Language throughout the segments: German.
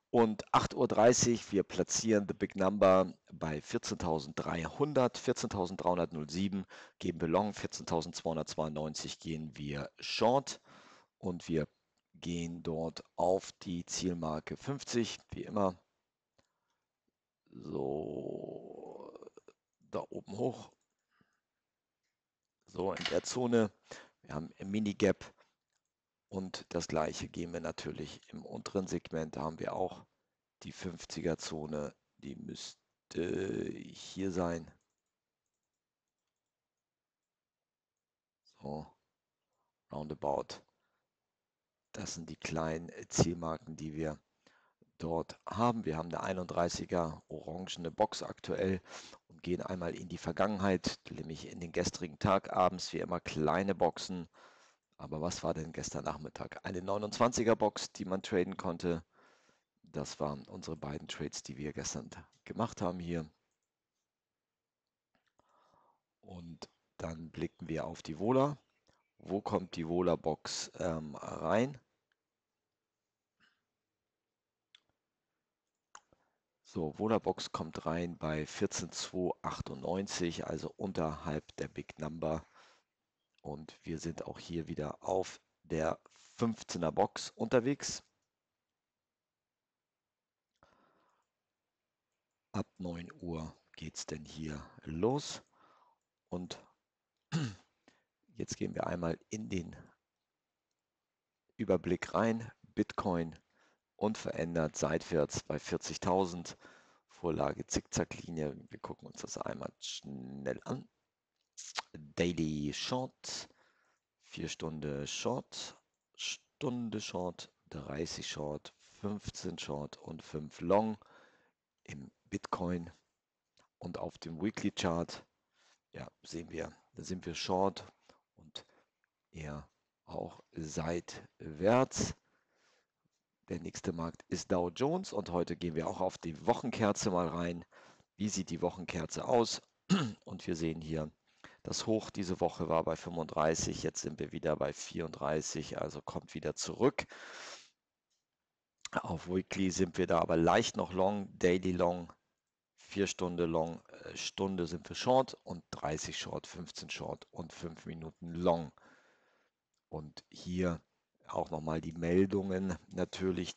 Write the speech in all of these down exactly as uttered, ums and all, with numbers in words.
Und acht Uhr dreißig, wir platzieren The Big Number bei vierzehntausenddreihundert, vierzehntausenddreihundert null sieben geben wir Long, vierzehntausendzweihundertzweiundneunzig gehen wir Short und wir gehen dort auf die Zielmarke fünfzig, wie immer. So, da oben hoch. So, in der Zone. Wir haben ein Mini-Gap und das gleiche gehen wir natürlich im unteren Segment. Da haben wir auch die fünfziger-Zone, die müsste hier sein. So, roundabout. Das sind die kleinen Zielmarken, die wir dort haben. Wir haben eine einunddreißiger orangene Box aktuell und gehen einmal in die Vergangenheit, nämlich in den gestrigen Tag abends, wie immer kleine Boxen. Aber was war denn gestern Nachmittag? Eine neunundzwanziger Box, die man traden konnte. Das waren unsere beiden Trades, die wir gestern gemacht haben hier. Und dann blicken wir auf die Vola. Wo kommt die Vola-Box ähm, rein? So, Vola-Box kommt rein bei vierzehntausendzweihundertachtundneunzig, also unterhalb der Big Number. Und wir sind auch hier wieder auf der fünfzehner Box unterwegs. Ab neun Uhr geht es denn hier los. Und jetzt gehen wir einmal in den Überblick rein. Bitcoin unverändert seitwärts bei vierzigtausend. Vorlage Zickzacklinie. Wir gucken uns das einmal schnell an. Daily Short, vier Stunden Short, Stunde Short, dreißig Short, fünfzehn Short und fünf Long im Bitcoin. Und auf dem Weekly Chart, ja, sehen wir, da sind wir Short und eher auch seitwärts. Der nächste Markt ist Dow Jones und heute gehen wir auch auf die Wochenkerze mal rein. Wie sieht die Wochenkerze aus? Und wir sehen hier, das Hoch diese Woche war bei fünfunddreißig, jetzt sind wir wieder bei vierunddreißig, also kommt wieder zurück. Auf Weekly sind wir da aber leicht noch Long, Daily Long, vier Stunden Long, Stunde sind wir Short und dreißig Short, fünfzehn Short und fünf Minuten Long. Und hier auch nochmal die Meldungen, natürlich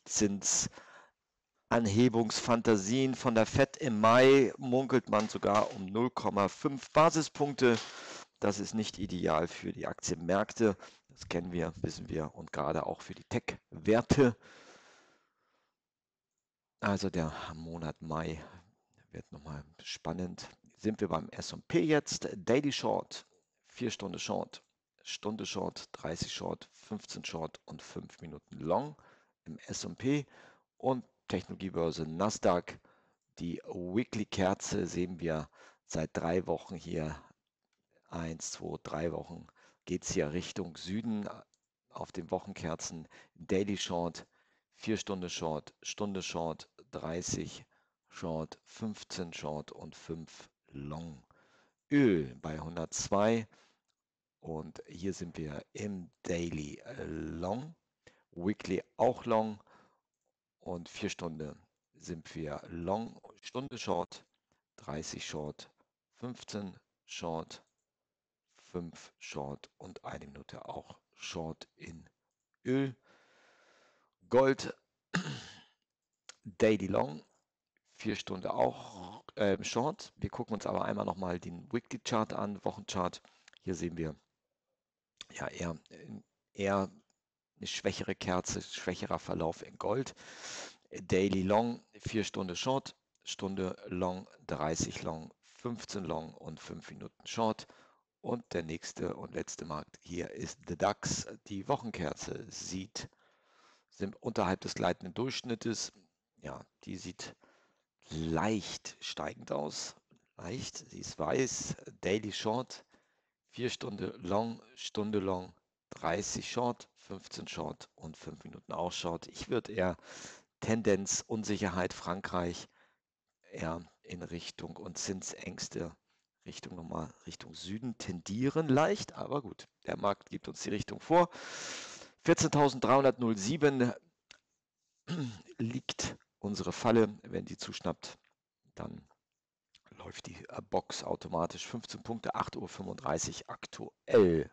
Zinsanhebungsfantasien von der Fed im Mai munkelt man sogar um null Komma fünf Basispunkte. Das ist nicht ideal für die Aktienmärkte, das kennen wir, wissen wir und gerade auch für die Tech-Werte. Also der Monat Mai wird nochmal spannend. Sind wir beim S und P jetzt, Daily Short, vier Stunden Short. Stunde Short, dreißig Short, fünfzehn Short und fünf Minuten Long im S und P und Technologiebörse Nasdaq. Die Weekly Kerze sehen wir seit drei Wochen hier. Eins, zwei, drei Wochen geht es hier Richtung Süden auf den Wochenkerzen. Daily Short, vier Stunden Short, Stunde Short, dreißig Short, fünfzehn Short und fünf Long. Öl bei hundertzwei. Und hier sind wir im Daily Long, Weekly auch Long und vier Stunden sind wir Long, Stunde Short, dreißig Short, fünfzehn Short, fünf Short und eine Minute auch Short in Öl. Gold, Daily Long, vier Stunden auch äh, Short. Wir gucken uns aber einmal nochmal den Weekly Chart an, Wochenchart. Hier sehen wir ja eher, eher eine schwächere Kerze, schwächerer Verlauf in Gold. Daily Long, vier Stunden Short, Stunde Long, dreißig Long, fünfzehn Long und fünf Minuten Short. Und der nächste und letzte Markt hier ist der DAX. Die Wochenkerze sieht, sind unterhalb des gleitenden Durchschnittes. Ja, die sieht leicht steigend aus. Leicht, sie ist weiß. Daily Short, vier Stunden Long, Stunde Long, dreißig Short, fünfzehn Short und fünf Minuten auch Short. Ich würde eher Tendenz, Unsicherheit, Frankreich eher in Richtung und Zinsängste Richtung nochmal Richtung Süden tendieren leicht, aber gut, der Markt gibt uns die Richtung vor. vierzehntausenddreihundert null sieben liegt unsere Falle, wenn die zuschnappt, dann läuft die äh, Box automatisch. fünfzehn Punkte, acht Uhr fünfunddreißig aktuell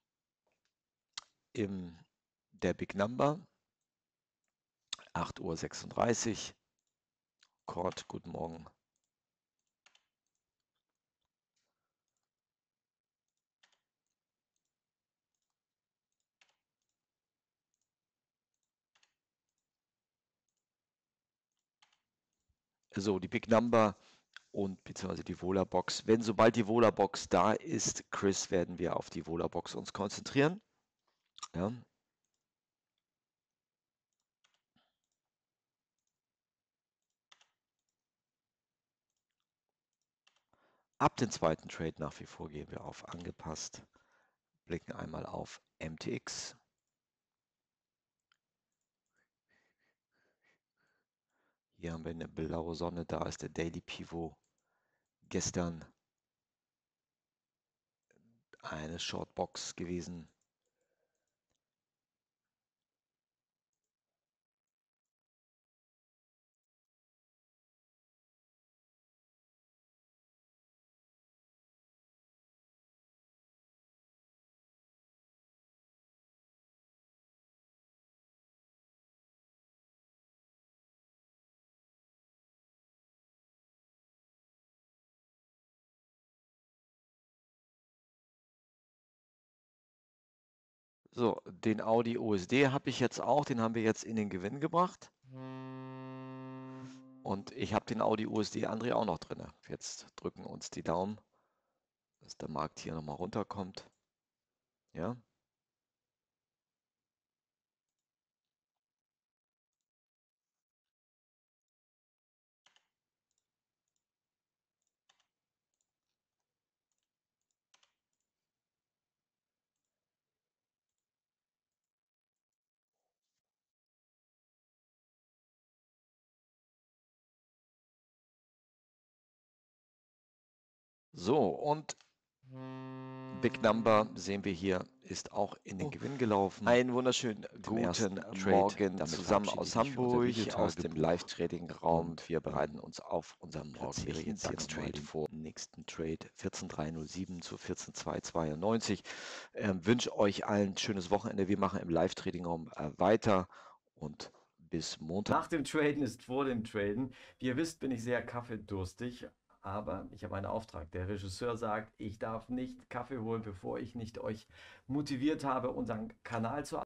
im der Big Number. acht Uhr sechsunddreißig. Kurt, guten Morgen. So, die Big Number und beziehungsweise die Vola-Box. Wenn sobald die Vola-Box da ist, Chris, werden wir auf die Vola-Box uns konzentrieren. Ja. Ab dem zweiten Trade nach wie vor gehen wir auf angepasst, blicken einmal auf M T X. Hier haben wir eine blaue Sonne, da ist der Daily Pivot. Gestern eine Shortbox gewesen. So, den Audi O S D habe ich jetzt auch, den haben wir jetzt in den Gewinn gebracht. Und ich habe den Audi O S D André auch noch drin. Jetzt drücken uns die Daumen, dass der Markt hier nochmal runterkommt. Ja. So, und Big Number sehen wir hier, ist auch in den Gewinn gelaufen. Einen wunderschönen guten Morgen zusammen aus Hamburg, aus dem Live-Trading-Raum. Wir bereiten uns auf unseren morgendlichen DAX-Trade vor. Nächsten Trade vierzehn Komma drei null sieben zu vierzehn Komma zwei zweiundneunzig. Ähm, wünsche euch allen ein schönes Wochenende. Wir machen im Live-Trading-Raum äh, weiter und bis Montag. Nach dem Traden ist vor dem Traden. Wie ihr wisst, bin ich sehr kaffeedurstig. Aber ich habe einen Auftrag. Der Regisseur sagt, ich darf nicht Kaffee holen, bevor ich nicht euch motiviert habe, unseren Kanal zu